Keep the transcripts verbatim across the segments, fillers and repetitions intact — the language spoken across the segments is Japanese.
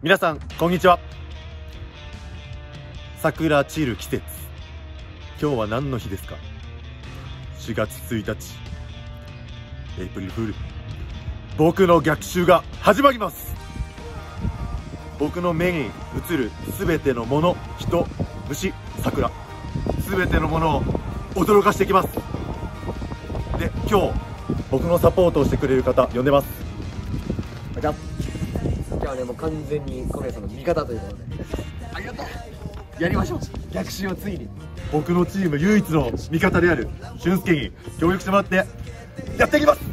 皆さんこんにちは。桜散る季節、今日は何の日ですか？しがつついたち、エイプリルフール。僕の逆襲が始まります。僕の目に映るすべてのもの、人、虫、桜、すべてのものを驚かしていきます。で、今日僕のサポートをしてくれる方呼んでます。 じゃあ今日はね、もう完全に小宮さんの味方ということでありがとう。やりましょう。逆襲をついに僕のチーム唯一の味方である俊介に協力してもらってやっていきます。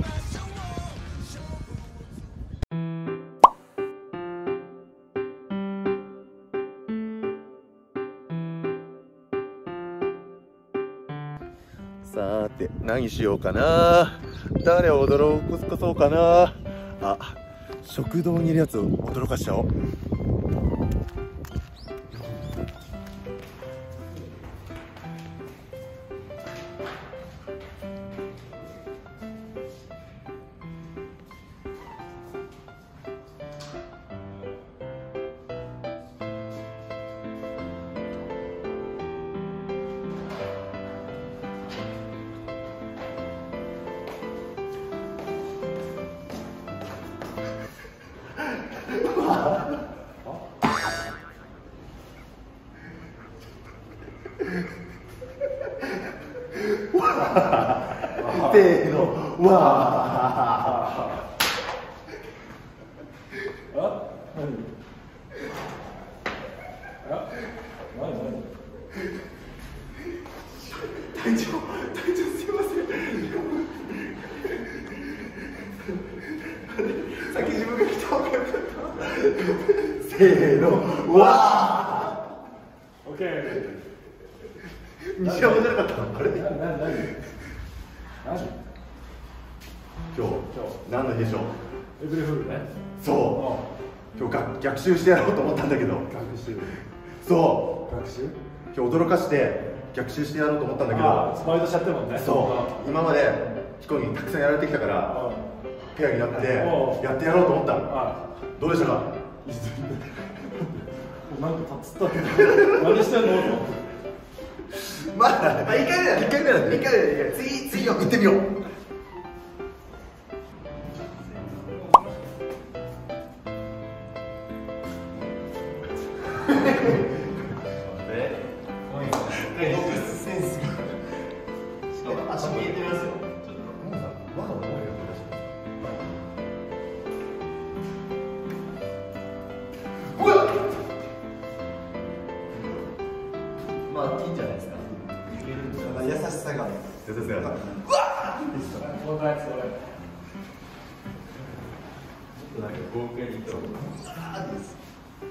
さーて何しようかな。誰を驚かそうかな。あ、食堂にいるやつを驚かしちゃおう。せーの、わあ。 あ、何？あ、何何？ 隊長、隊長すいません。先自分が来た方がよかった。せーの、わあ。 オッケー。 西山じゃなかった。あれ？ 何何何？何？ 今日、何の日でしょう？ エイプリルフールね。 そう。今日が逆襲してやろうと思ったんだけど。 学習。 そう。 学習？ 今日驚かして逆襲してやろうと思ったんだけど。 スパイトしちゃってるもんね。 そう。今までヒコにたくさんやられてきたからペアになってやってやろうと思った。どうでしたか？ なんか立つったけど何してんの？ まあ、まあ、いっかいめだね。いっかいめだね。いっかいめだね。次、次を打ってみよう。センスが。しかも足見えてますよ。ちょっと、まだ覚える。うわっ。まあ、いいんじゃないですか。優しさが。優しさが。うわっ。 このやつ、俺。ちょっとなんか豪快にいった方がいい。ああです。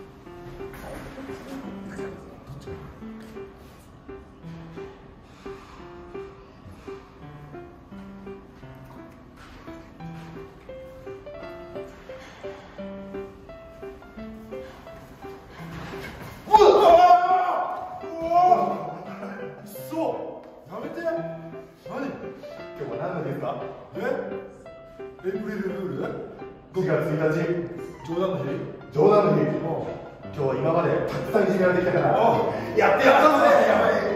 今日は何の日ですか？ え？エイプリルフール？ ごがつついたち。 冗談の日？ 冗談の日。今日は今までたくさんいじめられてきたからやってやったのね。やばい。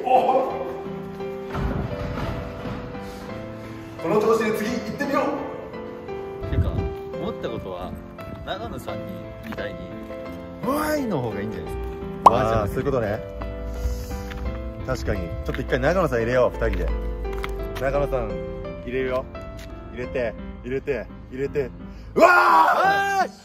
この調子で次行ってみよう。 ていうか思ったことは長野さんにみたいに「わーい」の方がいいんじゃないですか。 ああ、そういうことね。確かにちょっと一回長野さん入れよう。ふたりで長野さん入れるよ。入れて入れて入れて、うわー。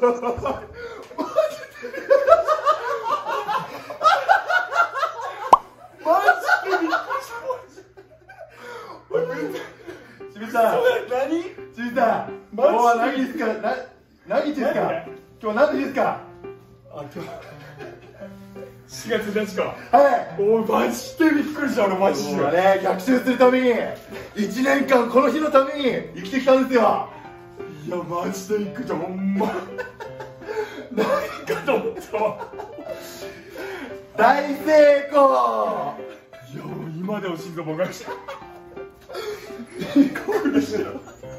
清水さん、何？清水さん、今日は何日ですか？な、何日ですか？今日何の日ですか？ あ、今日しがつついたちか。 はい。 おい、マジでびっくりした、俺マジで。 今日はね、逆襲するためにいちねんかんこの日のために生きてきたんですよ。 いや、マジでびっくりした、ほんま。何かと思ったわ。 大成功。 いや、もう今でも心臓爆発した。びっくりした。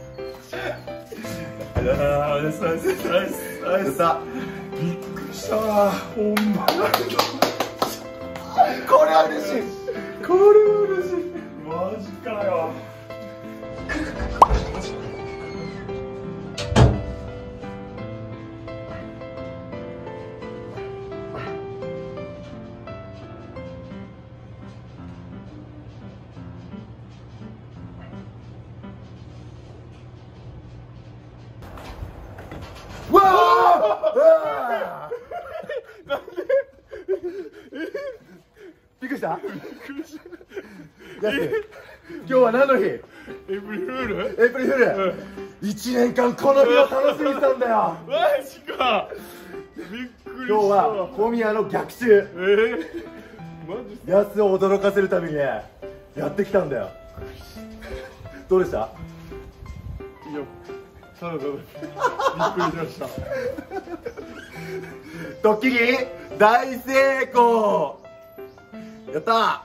ああ、ナイスナイスナイスナイス。 さびっくりしたわ、ほんま。 これは嬉しい。 これは嬉しい。マジかよ。 わあ！ なんで？ びっくりした？だって今日は何の日？エエイプリルフール？ イプリルフール。一年間この日を楽しみにしたんだよ。 マジか。びっくりした。 今日は小宮の逆襲。 えー、マジで？ やつを驚かせるためにね、やってきたんだよ。どうでした？ いや、ただただびっくりしました。 ドッキリ大成功。やったー。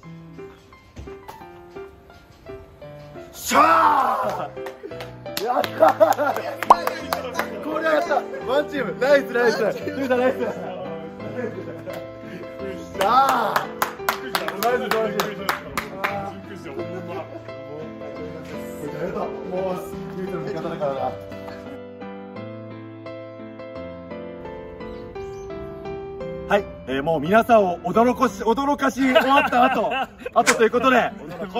しゃー。やったー。これはやった。ワンチームナイスナイス。ナイスナイス。しゃー。ナイスナイス。もう唯一の味方だからな。はい、えー、もう皆さんを驚かし驚かし終わった後後ということで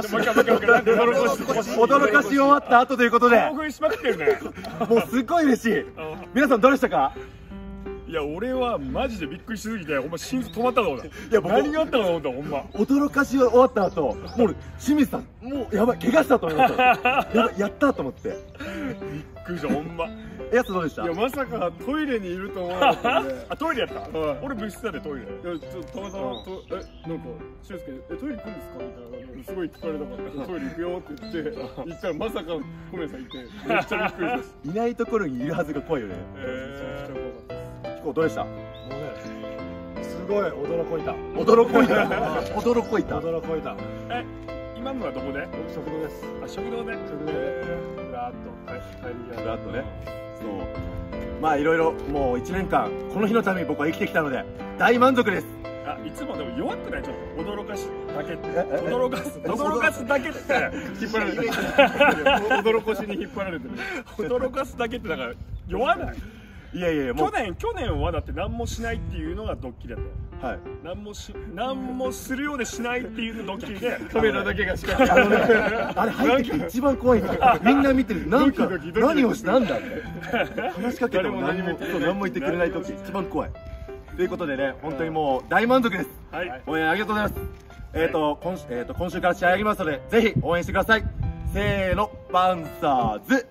驚かし終わった後ということで興奮しまくってるね。 もうすっごい嬉しい。皆さんどうでしたか？ いや、俺はマジでびっくりしすぎて、ほんま心臓止まったかもだ。いや僕何があったかと思ったほんま。 驚かし終わった後、もう俺清水さんもうやばい怪我したと思いました。やばいやったと思って。 びっくりしたほんま。 やつどうでした？ いや、まさかトイレにいると思わなかったんで。あ、トイレやった。俺物質だでトイレ。いや、ちょっとたまたまとえなんか俊介えトイレ行くんですかみたいなすごい聞かれたからトイレ行くよって言って行ったらまさか小宮さんいてめっちゃびっくりです。 いないところにいるはずが怖いよね。 ええ。めちゃくちゃ怖かったです。 キコどうでした？ もうね、すごい驚こいた。 驚こいた。驚こいた。 驚こいた。え、今のはどこで？食堂です。あ、食堂で。食堂で。ふらっと帰り際。 ふらっとね。そう。まあいろいろもういちねんかんこの日のために僕は生きてきたので大満足です。 あ、いつもでも弱くない？ちょっと驚かしだけって驚かす驚かすだけって引っ張られてる。驚かしに引っ張られてる。驚かすだけってだから弱ない？ いやいやいや、もう去年去年はだって何もしないっていうのがドッキリだったよ。 はい。 何もし何もするようでしないっていうドッキリでカメラだけがしかあのね、あれ入ってきて一番怖いんですよ。みんな見てる。なんかドキドキドキドキ何をしたんだって話しかけても何もそう何も言ってくれない時一番怖い。ということでね、本当にもう大満足です。 はい。 応援ありがとうございます。えっと今えっと今週から試合ありますのでぜひ応援してください。せーの、パンサーズ。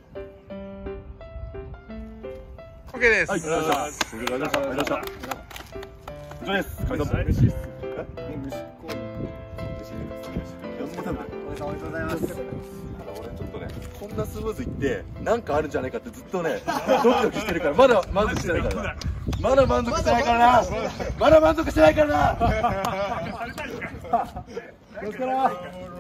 オッケーです。 はい、ありがとうございました。ありがとうございました。以上です。神様。 嬉しいっす。 え、虫っこい。お疲れ様でございます。ただ俺ちょっとね、こんなスムーズいってなんかあるんじゃないかってずっとねドキドキしてるからまだ満足してないからな。まだ満足してないからな。まだ満足してないからな。お疲れ。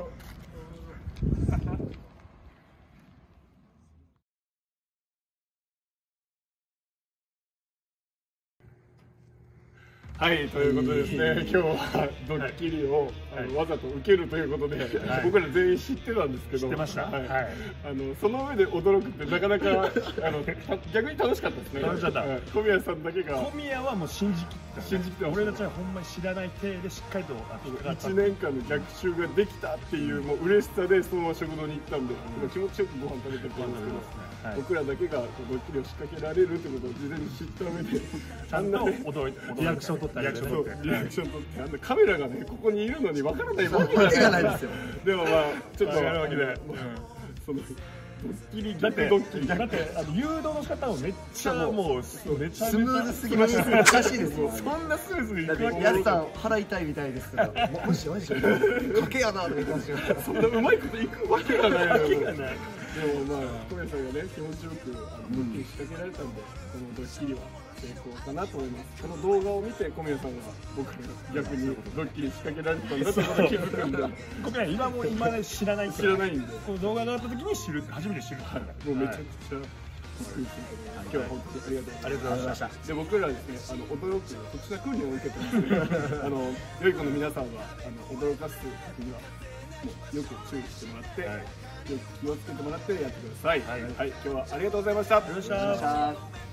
はい、ということでですね、今日はドッキリを、はい、あのわざと受けるということで、はい、僕ら全員知ってたんですけど、知ってました。はい。はい、あのその上で驚くってなかなかあの逆に楽しかったですね。楽しかった。小宮さんだけが。小宮はもう信じきった。信じきった。俺たちはほんまに知らない体でしっかりといちねんかんの逆襲ができたっていうもう嬉しさでそのまま食堂に行ったんで、うん、気持ちよくご飯食べてたんですけど。はい、僕らだけがドッキリを仕掛けられるってことを事前に知った上でちゃんと驚いてリアクション取ったりリアクション取ってリアクション取ってあんなカメラがねここにいるのにわからないわけがないですよ。でもまあちょっとあるわけでそのドッキリだってドッキリだってあの誘導の仕方もめっちゃもうめちゃスムーズすぎました。難しいですよ。そんなスムーズにいくわけ。やつさん払いたいみたいですけど。もしもし賭けやなとか言ってましたよ。そんなうまいこといくわけがない。わけがない。でもまあ小宮さんがね気持ちよくあのドッキリ仕掛けられたんでこのドッキリは成功かなと思います。この動画を見て小宮さんが僕が逆にドッキリ仕掛けられたんだと気づくんで僕は今も今まで知らない知らないんでこの動画があった時に知る初めて知るからもうめちゃくちゃびっくりするけど今日は本当にありがとうございました。で僕らですねあの驚く特殊な訓練を受けてますのであの良い子の皆さんはあの驚かす時にはよく注意してもらって、はい、よく気をつけてもらってやってください。はい、はい、今日はありがとうございました。ありがとうございました。